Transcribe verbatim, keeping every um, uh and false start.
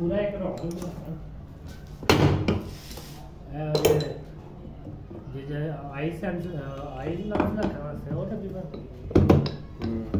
पूरा एक रहो जे जे आई सेंस आई ना ना खाना से और भी